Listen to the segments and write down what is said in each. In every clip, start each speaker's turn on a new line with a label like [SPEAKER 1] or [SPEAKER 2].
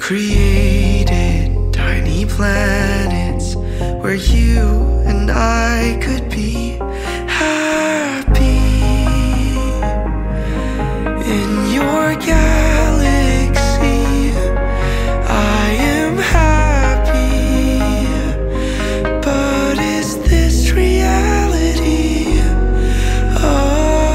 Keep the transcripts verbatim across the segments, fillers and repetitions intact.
[SPEAKER 1] created tiny planets where you and I could be happy. In your galaxy, I am happy. But is this reality? Oh.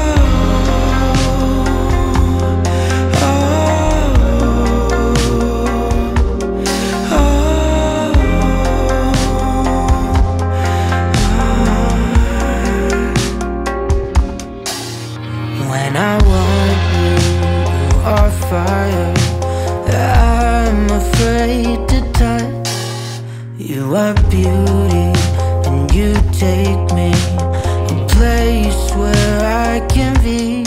[SPEAKER 1] Fire, I'm afraid to touch. You are beauty, and you take me a place where I can be